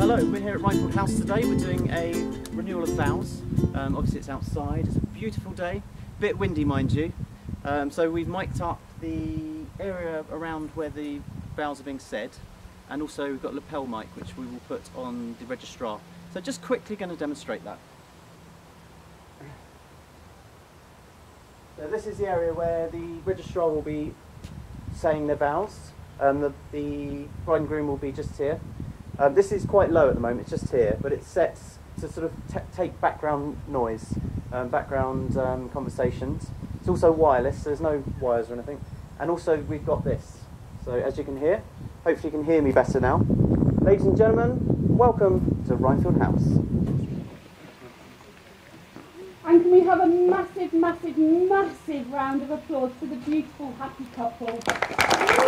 Hello, we're here at Rhinefield House today. We're doing a renewal of vows. Obviously it's outside, it's a beautiful day, a bit windy mind you. So we've mic'd up the area around where the vows are being said, and also we've got a lapel mic which we will put on the registrar. So just quickly going to demonstrate that. So this is the area where the registrar will be saying their vows. The bride and groom will be just here. This is quite low at the moment, it's just here, but it's set to sort of take background noise, background conversations. It's also wireless, so there's no wires or anything. And also we've got this. So as you can hear, hopefully you can hear me better now. Ladies and gentlemen, welcome to Rhinefield House. And can we have a massive, massive, massive round of applause for the beautiful, happy couple?